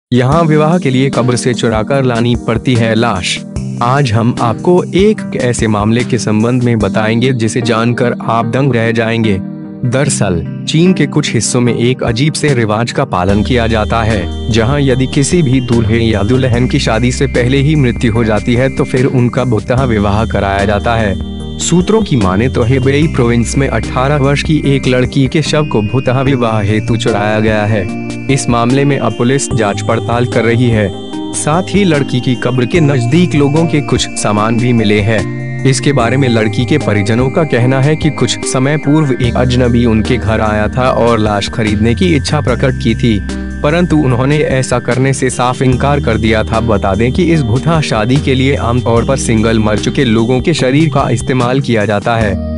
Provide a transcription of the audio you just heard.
यहाँ विवाह के लिए कब्र से चुराकर लानी पड़ती है लाश। आज हम आपको एक ऐसे मामले के संबंध में बताएंगे जिसे जानकर आप दंग रह जाएंगे। दरअसल चीन के कुछ हिस्सों में एक अजीब से रिवाज का पालन किया जाता है, जहां यदि किसी भी दूल्हे या दुल्हन की शादी से पहले ही मृत्यु हो जाती है तो फिर उनका भुतः विवाह कराया जाता है। सूत्रों की माने तो हेबेई प्रोविंस में 18 वर्ष की एक लड़की के शव को भुतः विवाह हेतु चुराया गया है। इस मामले में अब पुलिस जांच पड़ताल कर रही है। साथ ही लड़की की कब्र के नजदीक लोगों के कुछ सामान भी मिले हैं। इसके बारे में लड़की के परिजनों का कहना है कि कुछ समय पूर्व एक अजनबी उनके घर आया था और लाश खरीदने की इच्छा प्रकट की थी, परंतु उन्होंने ऐसा करने से साफ इनकार कर दिया था। बता दें कि इस भुतः शादी के लिए आमतौर पर सिंगल मर चुके लोगों के शरीर का इस्तेमाल किया जाता है।